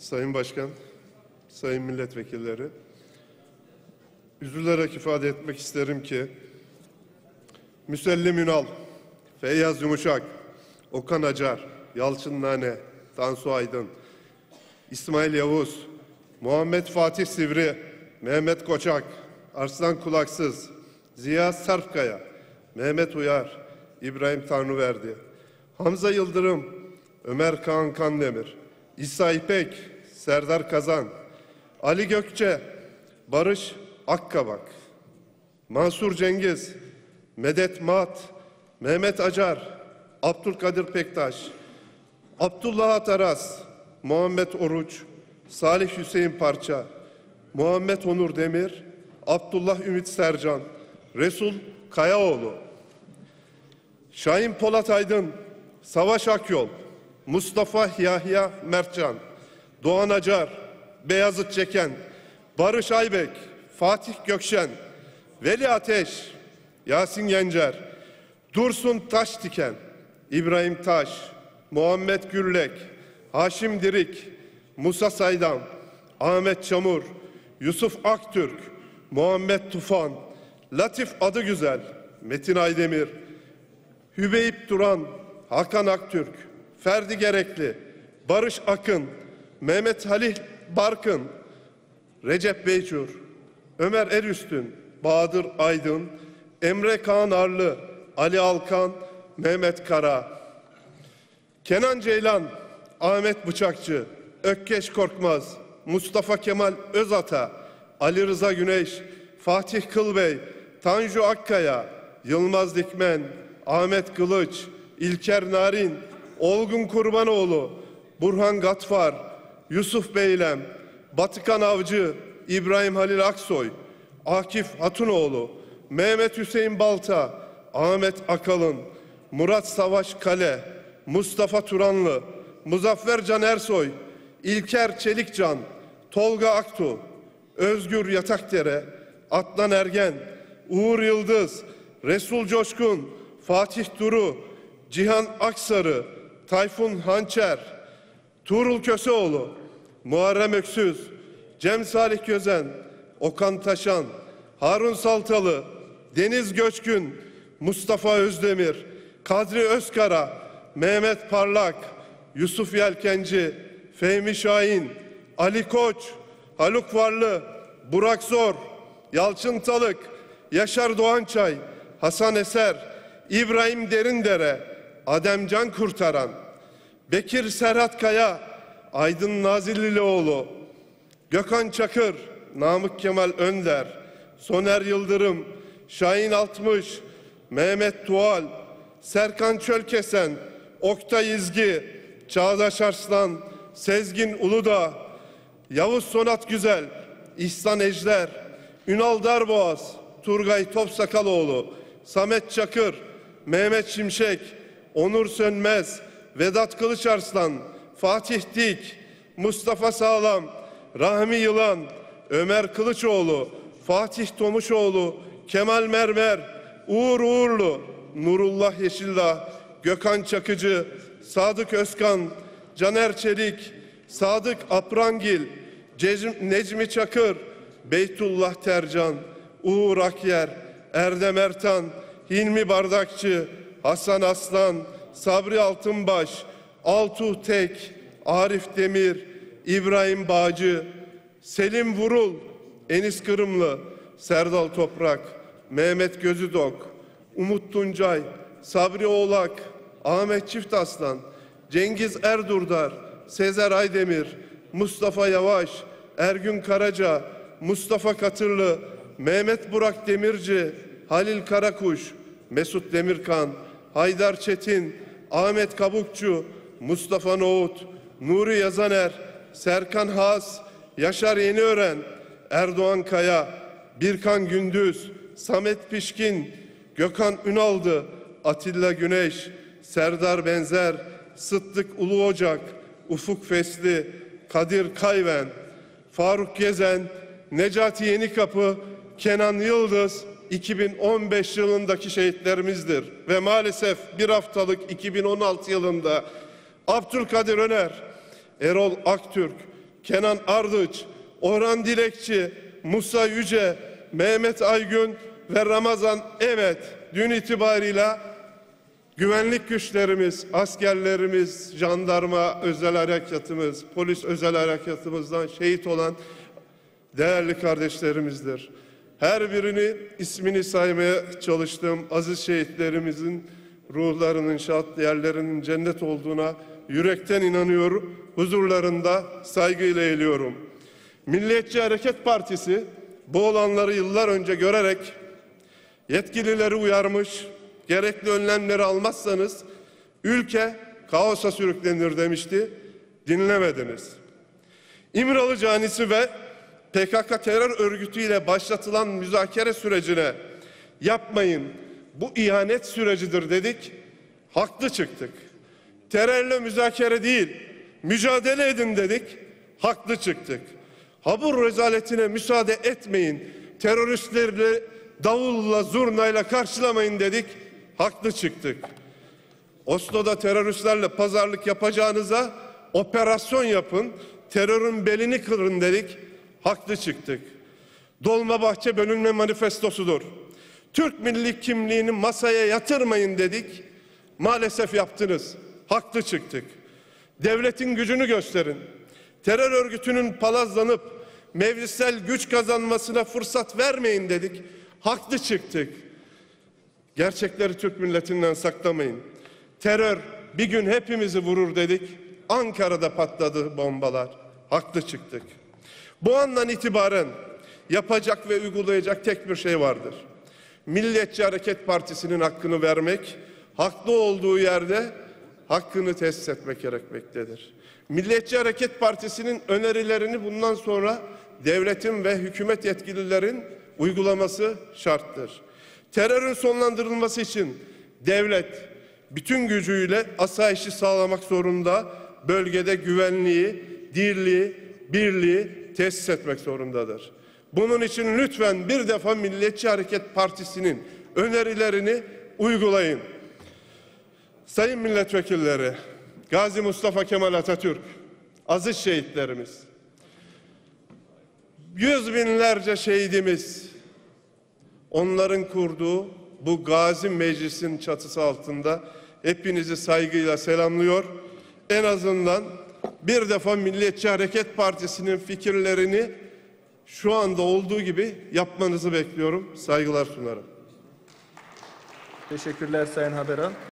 Sayın Başkan, sayın milletvekilleri, üzülerek ifade etmek isterim ki Müsellim Ünal, Feyyaz Yumuşak, Okan Acar, Yalçın Nane, Tansu Aydın, İsmail Yavuz, Muhammed Fatih Sivri, Mehmet Koçak, Arslan Kulaksız, Ziya Sarpkaya, Mehmet Uyar, İbrahim Tanrıverdi, Hamza Yıldırım, Ömer Kağan Kandemir, İsa İpek, Serdar Kazan, Ali Gökçe, Barış Akkabak, Mansur Cengiz, Medet Mat, Mehmet Acar, Abdülkadir Pektaş, Abdullah Ataras, Muhammed Oruç, Salih Hüseyin Parça, Muhammed Onur Demir, Abdullah Ümit Sercan, Resul Kayaoğlu, Şahin Polat Aydın, Savaş Akyol, Mustafa Yahya Mertcan, Doğan Acar, Beyazıt Çeken, Barış Aybek, Fatih Gökşen, Veli Ateş, Yasin Gencer, Dursun Taşdiken, İbrahim Taş, Muhammed Güllek, Haşim Dirik, Musa Saydam, Ahmet Çamur, Yusuf Aktürk, Muhammed Tufan, Latif Adıgüzel, Metin Aydemir, Hübeyip Duran, Hakan Aktürk, Ferdi Gerekli, Barış Akın, Mehmet Halil Barkın, Recep Beyçur, Ömer Erüstün, Bahadır Aydın, Emre Kaan Arlı, Ali Alkan, Mehmet Kara, Kenan Ceylan, Ahmet Bıçakçı, Ökkeş Korkmaz, Mustafa Kemal Özata, Ali Rıza Güneş, Fatih Kılbey, Tanju Akkaya, Yılmaz Dikmen, Ahmet Kılıç, İlker Narin, Olgun Kurbanoğlu, Burhan Gatfar, Yusuf Beylem, Batıkan Avcı, İbrahim Halil Aksoy, Akif Hatunoğlu, Mehmet Hüseyin Balta, Ahmet Akalın, Murat Savaş Kale, Mustafa Turanlı, Muzaffer Can Ersoy, İlker Çelikcan, Tolga Aktu, Özgür Yatakdere, Adnan Ergen, Uğur Yıldız, Resul Coşkun, Fatih Duru, Cihan Aksarı, Tayfun Hançer, Tuğrul Köseoğlu, Muharrem Öksüz, Cem Salih Gözen, Okan Taşan, Harun Saltalı, Deniz Göçkün, Mustafa Özdemir, Kadri Özkara, Mehmet Parlak, Yusuf Yelkenci, Fehmi Şahin, Ali Koç, Haluk Varlı, Burak Zor, Yalçın Talık, Yaşar Doğançay, Hasan Eser, İbrahim Derindere, Adem Can Kurtaran, Bekir Serhat Kaya, Aydın Nazillioğlu, Gökhan Çakır, Namık Kemal Önder, Soner Yıldırım, Şahin Altmış, Mehmet Tuğal, Serkan Çölkesen, Oktay İzgi, Çağdaş Arslan, Sezgin Uludağ, Yavuz Sonat Güzel, İhsan Ejder, Ünal Darboğaz, Turgay Topsakaloğlu, Samet Çakır, Mehmet Şimşek, Onur Sönmez, Vedat Kılıçarslan, Fatih Dik, Mustafa Sağlam, Rahmi Yılan, Ömer Kılıçoğlu, Fatih Tomuşoğlu, Kemal Mermer, Uğur Uğurlu, Nurullah Yeşildağ, Gökhan Çakıcı, Sadık Özkan, Caner Çelik, Sadık Aprangil, Necmi Çakır, Beytullah Tercan, Uğur Akyer, Erdem Ertan, Hilmi Bardakçı, Hasan Aslan, Sabri Altınbaş, Altuğ Tek, Arif Demir, İbrahim Bağcı, Selim Vurul, Enis Kırımlı, Serdal Toprak, Mehmet Gözüdok, Umut Tuncay, Sabri Oğlak, Ahmet Çiftaslan, Cengiz Erdurdar, Sezer Aydemir, Mustafa Yavaş, Ergün Karaca, Mustafa Katırlı, Mehmet Burak Demirci, Halil Karakuş, Mesut Demirkan, Haydar Çetin, Ahmet Kabukçu, Mustafa Nohut, Nuri Yazaner, Serkan Has, Yaşar Yeniören, Erdoğan Kaya, Birkan Gündüz, Samet Pişkin, Gökhan Ünaldı, Atilla Güneş, Serdar Benzer, Sıddık Ulu Ocak, Ufuk Fesli, Kadir Kayven, Faruk Gezen, Necati Yenikapı, Kenan Yıldız 2015 yılındaki şehitlerimizdir. Ve maalesef bir haftalık 2016 yılında Abdülkadir Öner, Erol Aktürk, Kenan Ardıç, Orhan Dilekçi, Musa Yüce, Mehmet Aygün ve Ramazan Evet dün itibarıyla güvenlik güçlerimiz, askerlerimiz, jandarma özel harekatımız, polis özel harekatımızdan şehit olan değerli kardeşlerimizdir. Her birini ismini saymaya çalıştığım aziz şehitlerimizin ruhlarının, şahat yerlerinin cennet olduğuna yürekten inanıyor, huzurlarında saygıyla eğiliyorum. Milliyetçi Hareket Partisi bu olanları yıllar önce görerek yetkilileri uyarmış, gerekli önlemleri almazsanız ülke kaosa sürüklenir demişti, dinlemediniz. İmralı canisi ve PKK terör örgütüyle başlatılan müzakere sürecine yapmayın, bu ihanet sürecidir dedik, haklı çıktık. Terörle müzakere değil, mücadele edin dedik, haklı çıktık. Habur rezaletine müsaade etmeyin, teröristlerle davulla, zurnayla karşılamayın dedik, haklı çıktık. Oslo'da teröristlerle pazarlık yapacağınıza operasyon yapın, terörün belini kırın dedik, haklı çıktık. Dolmabahçe bölünme manifestosudur. Türk milli kimliğini masaya yatırmayın dedik, maalesef yaptınız, haklı çıktık. Devletin gücünü gösterin. Terör örgütünün palazlanıp mevzisel güç kazanmasına fırsat vermeyin dedik, haklı çıktık. Gerçekleri Türk milletinden saklamayın. Terör bir gün hepimizi vurur dedik, Ankara'da patladı bombalar, haklı çıktık. Bu andan itibaren yapacak ve uygulayacak tek bir şey vardır. Milliyetçi Hareket Partisi'nin hakkını vermek, haklı olduğu yerde hakkını tesis etmek gerekmektedir. Milliyetçi Hareket Partisi'nin önerilerini bundan sonra devletin ve hükümet yetkililerin uygulaması şarttır. Terörün sonlandırılması için devlet bütün gücüyle asayişi sağlamak zorunda, bölgede güvenliği, dirliği, birliği tesis etmek zorundadır. Bunun için lütfen bir defa Milliyetçi Hareket Partisi'nin önerilerini uygulayın. Sayın milletvekilleri, Gazi Mustafa Kemal Atatürk, aziz şehitlerimiz, yüz binlerce şehidimiz, onların kurduğu bu Gazi Meclis'in çatısı altında hepinizi saygıyla selamlıyor. En azından bir defa Milliyetçi Hareket Partisi'nin fikirlerini şu anda olduğu gibi yapmanızı bekliyorum. Saygılar sunarım. Teşekkürler Sayın Haberan.